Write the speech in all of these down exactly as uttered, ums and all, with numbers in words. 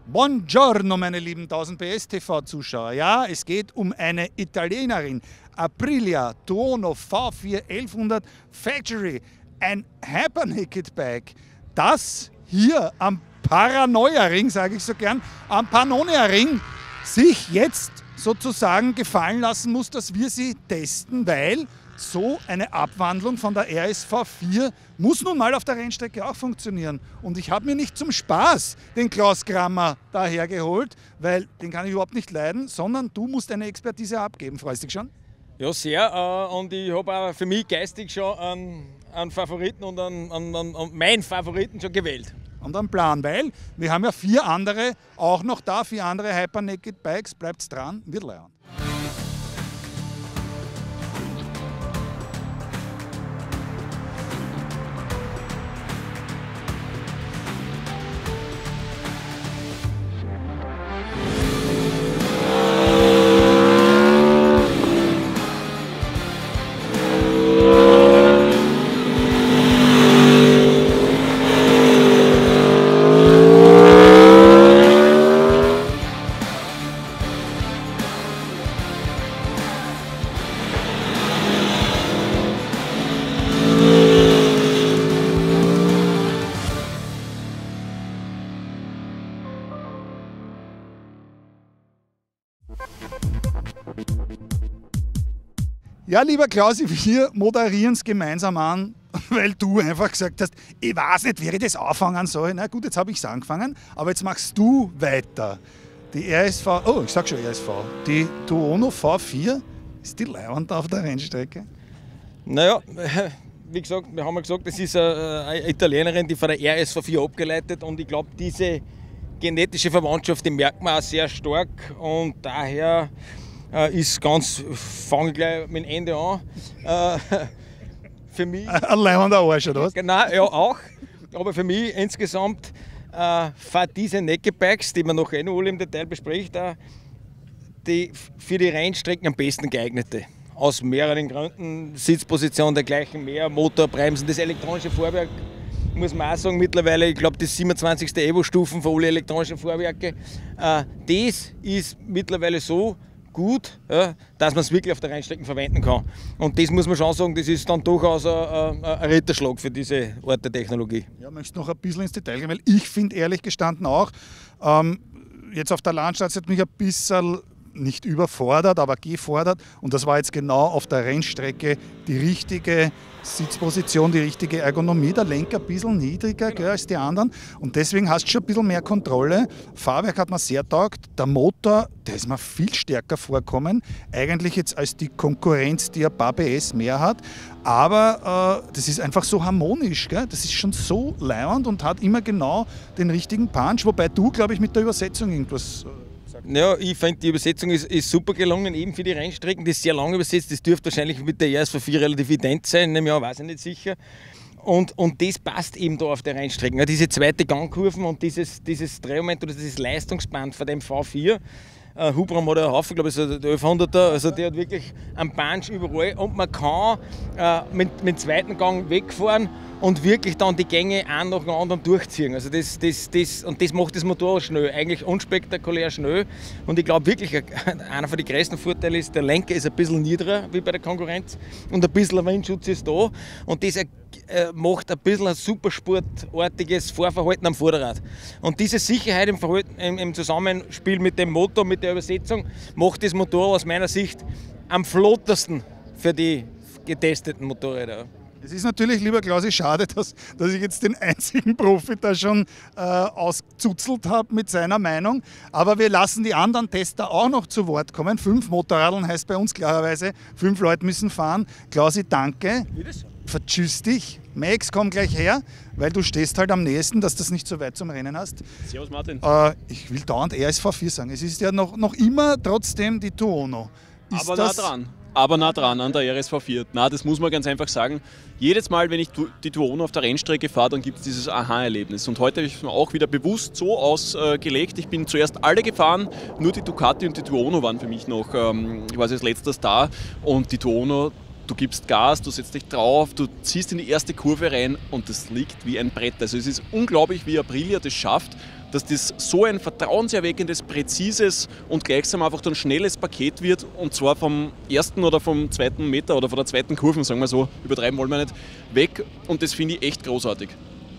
Buongiorno, meine lieben tausend P S T V-Zuschauer. Ja, es geht um eine Italienerin, Aprilia Tuono V vier elfhundert Factory, ein Hyper-Naked Bike, das hier am Paranoia-Ring, sage ich so gern, am Pannonia-Ring sich jetzt sozusagen gefallen lassen muss, dass wir sie testen, weil so eine Abwandlung von der R S V vier muss nun mal auf der Rennstrecke auch funktionieren. Und ich habe mir nicht zum Spaß den Klaus Grammer daher geholt, weil den kann ich überhaupt nicht leiden, sondern du musst eine Expertise abgeben. Freust du dich schon? Ja, sehr. Und ich habe auch für mich geistig schon einen, einen Favoriten und einen, einen, einen, meinen Favoriten schon gewählt. Und einen Plan, weil wir haben ja vier andere auch noch da, vier andere Hyper Naked Bikes. Bleibt's dran, wird leiernd. Ja, lieber Klausi, wir moderieren es gemeinsam an, weil du einfach gesagt hast, ich weiß nicht, wie ich das anfangen soll. Na gut, jetzt habe ich es angefangen, aber jetzt machst du weiter. Die R S V, oh, ich sag schon R S V, die Tuono V vier, ist die leiernd auf der Rennstrecke? Naja, wie gesagt, wir haben ja gesagt, das ist eine Italienerin, die von der R S V vier abgeleitet, und ich glaube, diese genetische Verwandtschaft, die merkt man auch sehr stark, und daher ist ganz, fange ich gleich mit dem Ende an. Äh, für mich. Ein leiernder Arsch, oder was? Genau, ja auch. Aber für mich insgesamt äh, für diese Naked Bikes, die man noch eh noch alle im Detail bespricht, äh, die für die Rennstrecken am besten geeignete. Aus mehreren Gründen. Sitzposition der gleichen mehr, Motor, Bremsen, das elektronische Fahrwerk. Muss man auch sagen, mittlerweile, ich glaube, das siebenundzwanzigste Evo-Stufen für alle elektronischen Fahrwerke. Äh, das ist mittlerweile so gut, ja, dass man es wirklich auf der Rennstrecken verwenden kann. Und das muss man schon sagen, das ist dann durchaus ein, ein Ritterschlag für diese Art der Technologie. Ja, möchtest noch ein bisschen ins Detail gehen, weil ich finde ehrlich gestanden auch, ähm, jetzt auf der Landstraße hat mich ein bisschen nicht überfordert, aber gefordert, und das war jetzt genau auf der Rennstrecke die richtige Sitzposition, die richtige Ergonomie, der Lenker ein bisschen niedriger, genau, gell, als die anderen, und deswegen hast du schon ein bisschen mehr Kontrolle. Fahrwerk hat mir sehr taugt, der Motor, der ist mir viel stärker vorkommen, eigentlich jetzt als die Konkurrenz, die ein paar P S mehr hat, aber äh, das ist einfach so harmonisch, gell? Das ist schon so leiernd und hat immer genau den richtigen Punch, wobei du, glaube ich, mit der Übersetzung irgendwas Ja, ich finde, die Übersetzung ist, ist super gelungen, eben für die Rennstrecken. Das ist sehr lang übersetzt, das dürfte wahrscheinlich mit der R S V vier relativ ident sein, in einem Jahr weiß ich nicht sicher. Und, und das passt eben da auf der Rennstrecken. Ja, diese zweite Gangkurven und dieses, dieses Drehmoment oder dieses Leistungsband von dem V vier. Uh, Hubraum hat einen Haufen, glaube ich, so der elfhunderter, also der hat wirklich einen Punch überall, und man kann uh, mit, mit dem zweiten Gang wegfahren und wirklich dann die Gänge einen nach dem anderen durchziehen. Also das, das, das, und das macht das Motorrad schnell, eigentlich unspektakulär schnell. Und ich glaube wirklich, einer von den größten Vorteile ist, der Lenker ist ein bisschen niedriger wie bei der Konkurrenz und ein bisschen Windschutz ist da. Und das äh, macht ein bisschen ein supersportartiges Fahrverhalten am Vorderrad. Und diese Sicherheit im, Verhalten, im, im Zusammenspiel mit dem Motor, mit der Übersetzung, macht das Motorrad aus meiner Sicht am flottersten für die getesteten Motorräder. Es ist natürlich, lieber Klausi, schade, dass, dass ich jetzt den einzigen Profi da schon äh, ausgezuzelt habe mit seiner Meinung. Aber wir lassen die anderen Tester auch noch zu Wort kommen. Fünf Motorradeln heißt bei uns klarerweise, fünf Leute müssen fahren. Klausi, danke. Vertschüss dich. Max, komm gleich her, weil du stehst halt am nächsten, dass du das nicht so weit zum Rennen hast. Servus Martin. Äh, ich will dauernd R S V vier sagen. Es ist ja noch, noch immer trotzdem die Tuono. Ist Aber nah das dran. Aber nah dran an der R S V vier. Na, das muss man ganz einfach sagen. Jedes Mal, wenn ich die Tuono auf der Rennstrecke fahre, dann gibt es dieses Aha-Erlebnis. Und heute habe ich es mir auch wieder bewusst so ausgelegt. Ich bin zuerst alle gefahren, nur die Ducati und die Tuono waren für mich noch ähm, quasi als letztes da. Und die Tuono, du gibst Gas, du setzt dich drauf, du ziehst in die erste Kurve rein und das liegt wie ein Brett. Also es ist unglaublich, wie Aprilia das schafft, dass das so ein vertrauenserweckendes, präzises und gleichsam einfach dann schnelles Paket wird, und zwar vom ersten oder vom zweiten Meter oder von der zweiten Kurve, sagen wir so, übertreiben wollen wir nicht, weg, und das finde ich echt großartig.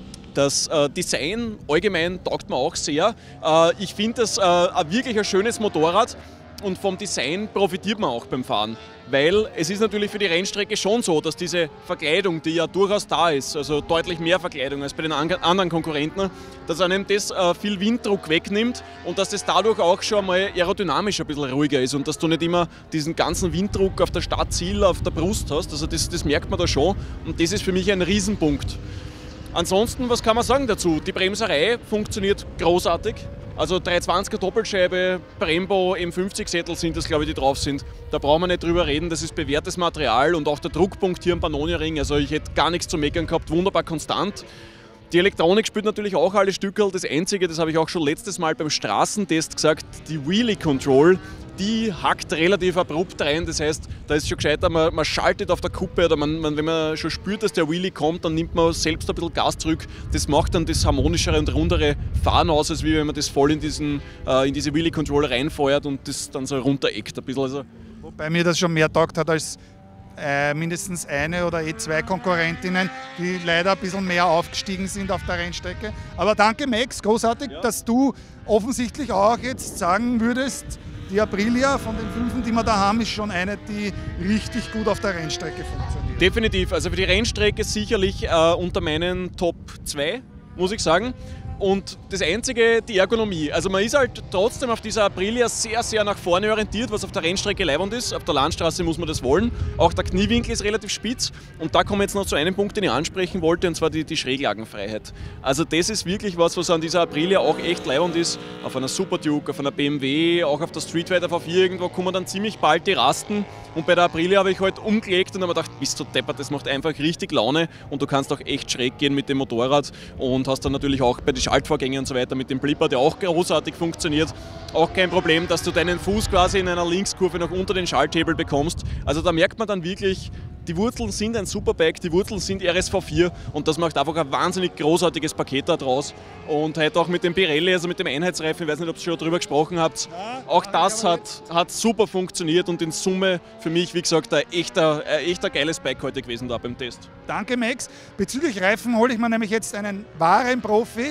Das äh, Design allgemein taugt mir auch sehr. Äh, ich finde das äh, ein wirklich ein schönes Motorrad, und vom Design profitiert man auch beim Fahren. Weil es ist natürlich für die Rennstrecke schon so, dass diese Verkleidung, die ja durchaus da ist, also deutlich mehr Verkleidung als bei den an anderen Konkurrenten, dass einem das äh, viel Winddruck wegnimmt und dass das dadurch auch schon mal aerodynamisch ein bisschen ruhiger ist und dass du nicht immer diesen ganzen Winddruck auf der Startziel, auf der Brust hast. Also das, das merkt man da schon, und das ist für mich ein Riesenpunkt. Ansonsten, was kann man sagen dazu? Die Bremserei funktioniert großartig. Also dreihundertzwanziger Doppelscheibe, Brembo, M fünfzig Sättel sind das, glaube ich, die drauf sind. Da brauchen wir nicht drüber reden, das ist bewährtes Material, und auch der Druckpunkt hier am Pannonia-Ring, also ich hätte gar nichts zu meckern gehabt, wunderbar konstant. Die Elektronik spielt natürlich auch alle Stückerl. Das Einzige, das habe ich auch schon letztes Mal beim Straßentest gesagt, die Wheelie Control, die hackt relativ abrupt rein. Das heißt, da ist schon gescheiter, man, man schaltet auf der Kuppe, oder man, man, wenn man schon spürt, dass der Wheelie kommt, dann nimmt man selbst ein bisschen Gas zurück. Das macht dann das harmonischere und rundere Fahren aus, als wie wenn man das voll in, diesen, äh, in diese Wheelie Control reinfeuert und das dann so runtereckt ein bisschen. Also Wobei mir das schon mehr taugt hat als Äh, mindestens eine oder eh zwei Konkurrentinnen, die leider ein bisschen mehr aufgestiegen sind auf der Rennstrecke. Aber danke Max, großartig, ja, dass du offensichtlich auch jetzt sagen würdest, die Aprilia von den fünf, die wir da haben, ist schon eine, die richtig gut auf der Rennstrecke funktioniert. Definitiv, also für die Rennstrecke sicherlich äh, unter meinen Top zwei, muss ich sagen. Und das Einzige, die Ergonomie. Also man ist halt trotzdem auf dieser Aprilia sehr, sehr nach vorne orientiert, was auf der Rennstrecke leibend ist. Auf der Landstraße muss man das wollen. Auch der Kniewinkel ist relativ spitz. Und da kommen wir jetzt noch zu einem Punkt, den ich ansprechen wollte, und zwar die, die Schräglagenfreiheit. Also das ist wirklich was, was an dieser Aprilia auch echt leibend ist. Auf einer Super Duke, auf einer B M W, auch auf der Street Fighter V vier irgendwo kommen dann ziemlich bald die Rasten. Und bei der Aprilia habe ich halt umgelegt und habe mir gedacht, bist du deppert, das macht einfach richtig Laune, und du kannst auch echt schräg gehen mit dem Motorrad und hast dann natürlich auch bei den Schaltvorgängen und so weiter mit dem Blipper, der auch großartig funktioniert, auch kein Problem, dass du deinen Fuß quasi in einer Linkskurve noch unter den Schalthebel bekommst. Also da merkt man dann wirklich, die Wurzeln sind ein Superbike, die Wurzeln sind R S V vier, und das macht einfach ein wahnsinnig großartiges Paket daraus. Und heute auch mit dem Pirelli, also mit dem Einheitsreifen, ich weiß nicht, ob ihr schon darüber gesprochen habt, auch das hat, hat super funktioniert, und in Summe für mich, wie gesagt, ein echter, ein echter geiles Bike heute gewesen da beim Test. Danke Max. Bezüglich Reifen hole ich mir nämlich jetzt einen wahren Profi,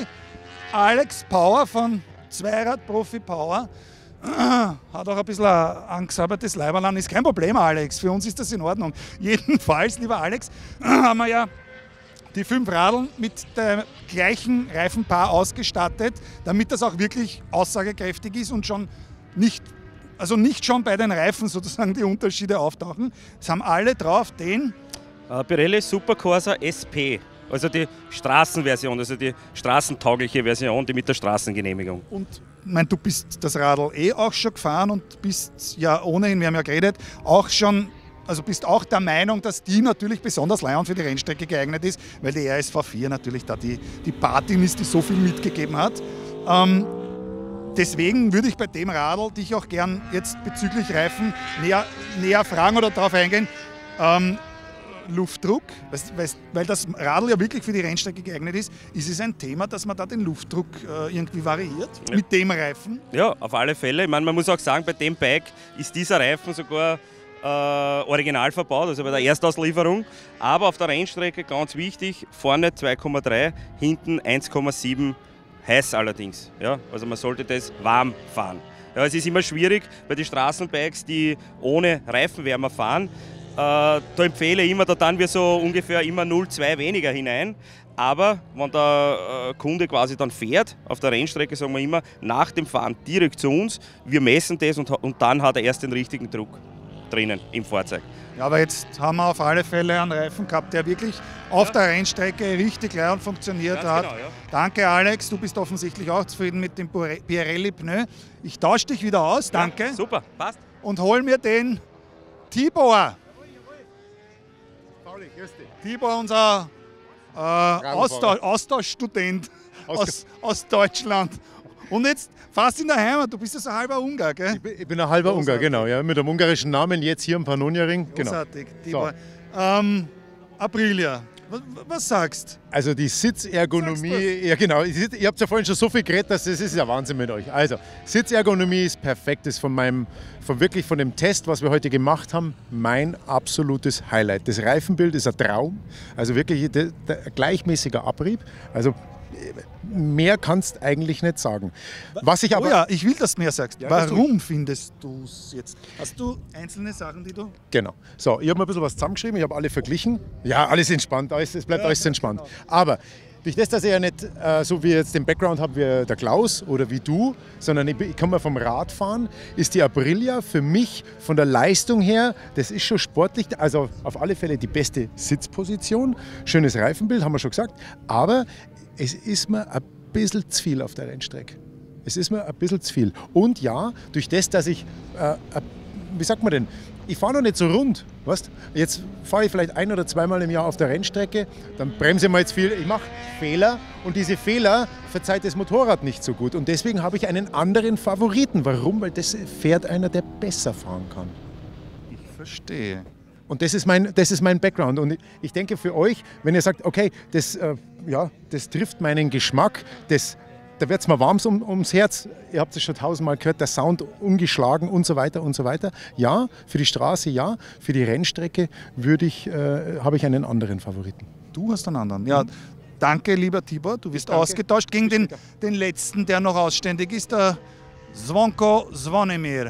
Alex Power von Zweirad Profi Power. Hat auch ein bisschen ein angesabbertes Leiberl an, ist kein Problem, Alex. Für uns ist das in Ordnung. Jedenfalls, lieber Alex, haben wir ja die fünf Radeln mit dem gleichen Reifenpaar ausgestattet, damit das auch wirklich aussagekräftig ist und schon nicht, also nicht schon bei den Reifen sozusagen die Unterschiede auftauchen. Es haben alle drauf den uh, Pirelli Supercorsa S P. Also die Straßenversion, also die straßentaugliche Version, die mit der Straßengenehmigung. Und ich meine, du bist das Radl eh auch schon gefahren und bist ja ohnehin, wir haben ja geredet, auch schon, also bist auch der Meinung, dass die natürlich besonders leihend für die Rennstrecke geeignet ist, weil die R S V vier natürlich da die, die Patin ist, die so viel mitgegeben hat. Ähm, deswegen würde ich bei dem Radl dich auch gern jetzt bezüglich Reifen näher, näher fragen oder darauf eingehen. Ähm, Luftdruck, weil das Radl ja wirklich für die Rennstrecke geeignet ist, ist es ein Thema, dass man da den Luftdruck äh, irgendwie variiert ja. mit dem Reifen? Ja, auf alle Fälle. Ich meine, man muss auch sagen, bei dem Bike ist dieser Reifen sogar äh, original verbaut, also bei der Erstauslieferung. Aber auf der Rennstrecke ganz wichtig, vorne zwei Komma drei, hinten eins Komma sieben, heiß allerdings. Ja? Also man sollte das warm fahren. Ja, es ist immer schwierig bei den Straßenbikes, die ohne Reifenwärmer fahren. Äh, da empfehle ich immer, da dann wir so ungefähr immer null Komma zwei weniger hinein. Aber wenn der äh, Kunde quasi dann fährt, auf der Rennstrecke sagen wir immer, nach dem Fahren direkt zu uns, wir messen das und, und dann hat er erst den richtigen Druck drinnen im Fahrzeug. Ja, aber jetzt haben wir auf alle Fälle einen Reifen gehabt, der wirklich auf der Rennstrecke richtig leer funktioniert Ganz hat. genau, ja. Danke Alex, du bist offensichtlich auch zufrieden mit dem Pirelli Pneu. Ich tausche dich wieder aus, danke. Ja, super, passt. Und hol mir den Tibor. Tibor, unser äh, Austausch, Austauschstudent aus, aus Deutschland. Und jetzt fast in der Heimat, du bist ja so ein halber Ungar, gell? Ich bin, ich bin ein halber Großartig. Ungar, genau. Ja, mit einem ungarischen Namen, jetzt hier im Pannonia-Ring. Genau. Großartig, Tibor. So. Ähm, Aprilia, Was, was sagst Also die Sitzergonomie, Sagst ja genau, ihr ihr habt ja vorhin schon so viel geredet, dass das ist ja Wahnsinn mit euch. Also Sitzergonomie ist perfekt, das ist von meinem, von wirklich von dem Test, was wir heute gemacht haben, mein absolutes Highlight. Das Reifenbild ist ein Traum, also wirklich der, der gleichmäßiger Abrieb, also mehr kannst eigentlich nicht sagen. Was ich du? aber Oh ja, ich will, dass du mehr sagst. Ja, das Warum findest du es jetzt? Hast du einzelne Sachen, die du... Genau. So, ich habe mir ein bisschen was zusammengeschrieben, ich habe alle verglichen. Ja, alles entspannt, alles, es bleibt alles entspannt. Aber durch das, dass ich ja nicht äh, so wie jetzt den Background habe wie der Klaus oder wie du, sondern ich, ich komme vom Radfahren, ist die Aprilia für mich von der Leistung her, das ist schon sportlich, also auf alle Fälle die beste Sitzposition. Schönes Reifenbild, haben wir schon gesagt. Aber es ist mir ein bisschen zu viel auf der Rennstrecke. Es ist mir ein bisschen zu viel. Und ja, durch das, dass ich, äh, wie sagt man denn, ich fahre noch nicht so rund. Weißt? Jetzt fahre ich vielleicht ein- oder zweimal im Jahr auf der Rennstrecke, dann bremse ich mal jetzt viel, ich mache Fehler und diese Fehler verzeiht das Motorrad nicht so gut. Und deswegen habe ich einen anderen Favoriten. Warum? Weil das fährt einer, der besser fahren kann. Ich verstehe. Und das ist mein, das ist mein Background. Und ich denke für euch, wenn ihr sagt, okay, das, äh, ja, das trifft meinen Geschmack, das, da wird es mir warm um, ums Herz. Ihr habt es schon tausendmal gehört, der Sound ungeschlagen und so weiter und so weiter. Ja, für die Straße ja, für die Rennstrecke würde ich, äh, habe ich einen anderen Favoriten. Du hast einen anderen. Ja, danke, lieber Tibor. Du wirst Danke. ausgetauscht gegen den, den letzten, der noch ausständig ist, der Zvonko Zvonimir.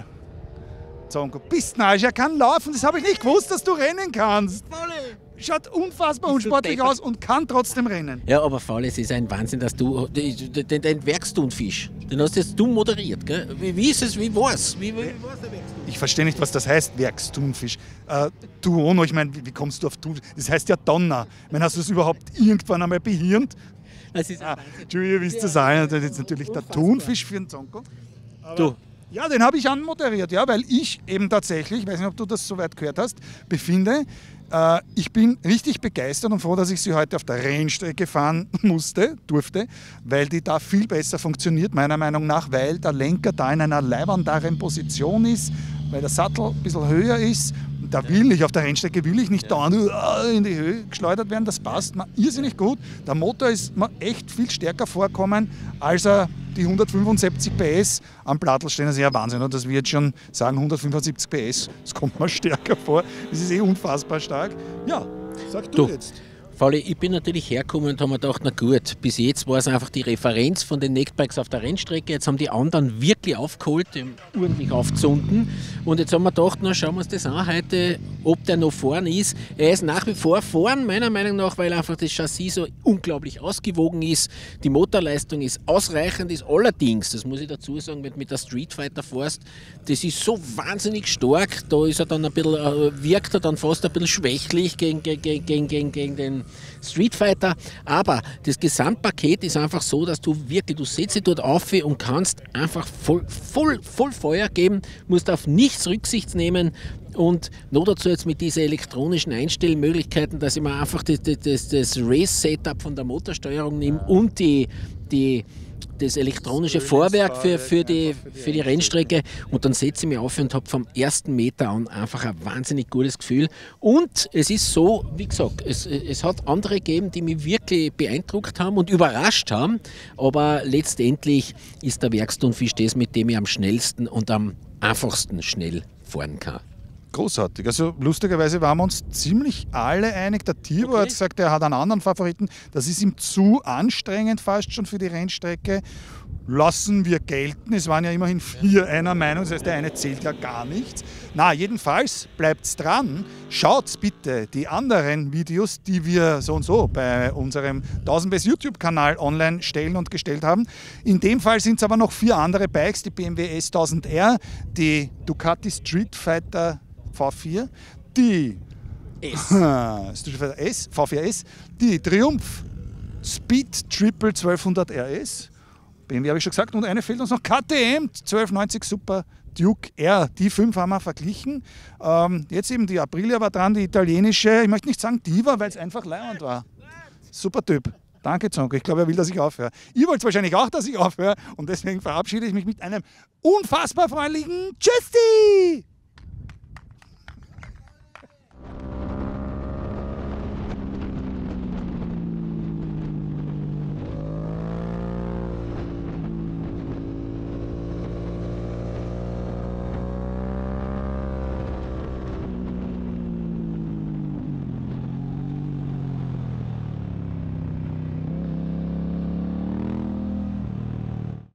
Zvonko, bist neisch, er kann laufen. Das habe ich nicht gewusst, dass du rennen kannst. Schaut unfassbar unsportlich aus und kann trotzdem rennen. Ja, aber Faul, es ist ein Wahnsinn, dass du den, den, den Werkstunfisch, den hast jetzt du moderiert, gell? Wie, wie ist es, wie war's? Wie, wie, wie war's der Werkstunfisch? Ich verstehe nicht, was das heißt, Werkstunfisch. Äh, Tuono, ich meine, wie, wie kommst du auf Thun? Das heißt ja Donner. Ich meine, hast du es überhaupt irgendwann einmal behirnt? Das ist ein Ah, Wahnsinn. Entschuldigung, wisst ihr sagen, das ist jetzt natürlich der Thunfisch für den Zonko. Du, Ja, den habe ich anmoderiert, ja, weil ich eben tatsächlich, ich weiß nicht, ob du das soweit gehört hast, befinde, äh, ich bin richtig begeistert und froh, dass ich sie heute auf der Rennstrecke fahren musste, durfte, weil die da viel besser funktioniert, meiner Meinung nach, weil der Lenker da in einer leibendaren Position ist, weil der Sattel ein bisschen höher ist. Und da will ich, auf der Rennstrecke will ich nicht da in die Höhe geschleudert werden, das passt mir irrsinnig gut. Der Motor ist mir echt viel stärker vorkommen, als er die hundertfünfundsiebzig P S am Plattel stehen. Das ist ja Wahnsinn, oder? Dass wir jetzt schon sagen hundertfünfundsiebzig P S, das kommt mir stärker vor. Das ist eh unfassbar stark. Ja, sag du, Du. jetzt. Fauli, ich bin natürlich hergekommen und habe mir gedacht, na gut, bis jetzt war es einfach die Referenz von den Neckbikes auf der Rennstrecke. Jetzt haben die anderen wirklich aufgeholt, um ordentlich aufzunden. Und jetzt haben wir gedacht, na schauen wir uns das an heute, ob der noch vorne ist. Er ist nach wie vor vorn, meiner Meinung nach, weil einfach das Chassis so unglaublich ausgewogen ist. Die Motorleistung ist ausreichend, ist allerdings, das muss ich dazu sagen, wenn du mit der Street Fighter fährst, das ist so wahnsinnig stark, da ist er dann ein bisschen, äh, wirkt er dann fast ein bisschen schwächlich gegen, gegen, gegen, gegen, gegen den Street Fighter, aber das Gesamtpaket ist einfach so, dass du wirklich, du setzt dich dort auf und kannst einfach voll, voll, voll Feuer geben, musst auf nichts Rücksicht nehmen und noch dazu jetzt mit diesen elektronischen Einstellmöglichkeiten, dass ich mir einfach das, das, das Race-Setup von der Motorsteuerung nehme und die, die das elektronische Vorwerk für, für, die, für die Rennstrecke und dann setze ich mich auf und habe vom ersten Meter an einfach ein wahnsinnig gutes Gefühl. Und es ist so, wie gesagt, es, es hat andere gegeben, die mich wirklich beeindruckt haben und überrascht haben, aber letztendlich ist der Werkstunfisch das, mit dem ich am schnellsten und am einfachsten schnell fahren kann. Großartig. Also lustigerweise waren wir uns ziemlich alle einig. Der Tibor Okay. hat gesagt, er hat einen anderen Favoriten. Das ist ihm zu anstrengend fast schon für die Rennstrecke. Lassen wir gelten. Es waren ja immerhin vier einer Meinung. Das heißt, der eine zählt ja gar nichts. Na, jedenfalls bleibt's dran. Schaut bitte die anderen Videos, die wir so und so bei unserem tausend Best YouTube-Kanal online stellen und gestellt haben. In dem Fall sind es aber noch vier andere Bikes. Die B M W S tausend R, die Ducati Street Fighter V vier, die Street Fighter S, V vier S, die Triumph Speed Triple zwölfhundert R S, B M W habe ich schon gesagt, und eine fehlt uns noch, K T M zwölf neunzig Super Duke R. Die fünf haben wir verglichen. Ähm, jetzt eben die Aprilia war dran, die italienische, ich möchte nicht sagen Diva, weil es einfach leiernd war. Super Typ. Danke, Zonko. Ich glaube, er will, dass ich aufhöre. Ihr wollt wahrscheinlich auch, dass ich aufhöre und deswegen verabschiede ich mich mit einem unfassbar freundlichen Tschüssi!